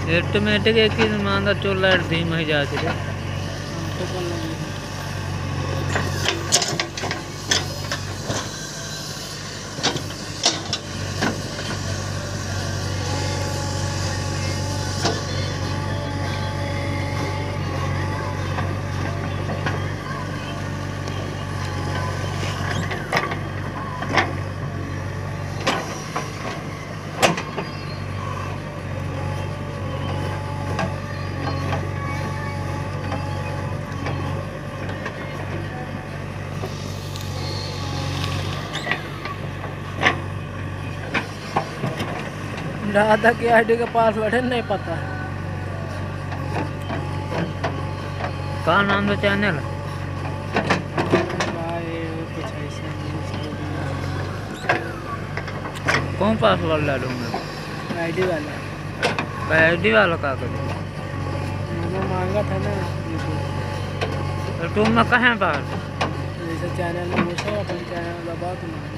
Automatic एक ही मांदा चोर लाइट धीम ही जाती है। दादा की आईडी का पासवर्ड है नहीं पता। कहाँ नाम है चैनल? कुछ ऐसा कौन पासवर्ड डालूंगा? आईडी वाला। आईडी वाला का करें? वो मांगा था ना तो तुम में कहाँ बाहर? जैसे चैनल में घुसो अपन चैनल दबा तो